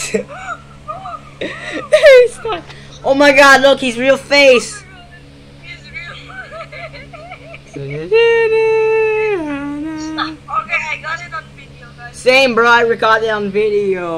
Oh my god, look, his real face. Okay, I got it on video, guys. Same, bro, I recorded on video.